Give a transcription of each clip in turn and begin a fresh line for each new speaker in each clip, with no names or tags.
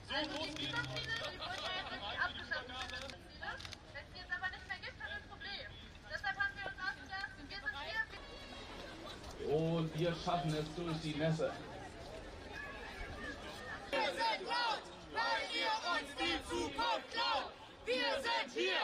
So groß die Klimaziele, die wurden ja jetzt nicht abgeschafft, die Klimaziele. Wenn es die jetzt aber nicht mehr gibt, haben wir ein Problem. Deshalb haben wir uns ausgedacht, wir sind hier.
Und wir schaffen es durch die Nässe.
Wir sind laut, weil ihr uns die Zukunft klaut. Wir sind hier.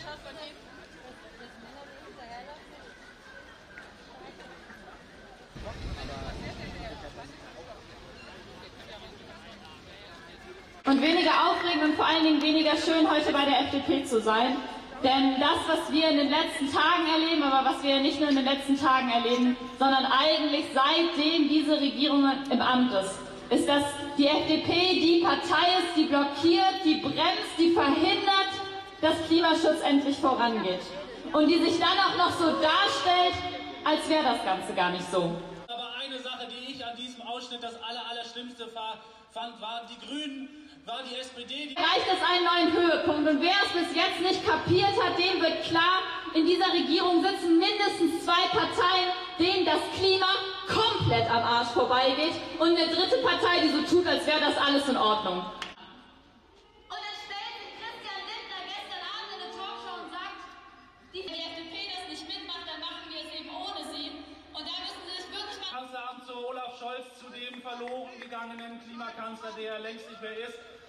Und weniger aufregend und vor allen Dingen weniger schön, heute bei der FDP zu sein. Denn das, was wir in den letzten Tagen erleben, aber was wir nicht nur in den letzten Tagen erleben, sondern eigentlich seitdem diese Regierung im Amt ist, dass die FDP die Partei ist, die blockiert, die bremst, die verhindert, dass Klimaschutz endlich vorangeht. Und die sich dann auch noch so darstellt, als wäre das Ganze gar nicht so.
Aber eine Sache, die ich an diesem Ausschnitt das Allerschlimmste fand, waren die Grünen, war die SPD.
Erreicht es einen neuen Höhepunkt. Und wer es bis jetzt nicht kapiert hat, dem wird klar, in dieser Regierung sitzen mindestens zwei Parteien, denen das Klima komplett am Arsch vorbeigeht, und eine dritte Partei, die so tut, als wäre das alles in Ordnung.
Und dann stellt sich Christian Lindner gestern Abend in eine Talkshow und sagt, wenn die FDP das nicht mitmacht, dann machen wir es eben ohne sie. Und da müssen sie sich wirklich mal...
Kanzleramt zu Olaf Scholz, zu dem verloren gegangenen Klimakanzler, der längst nicht mehr ist.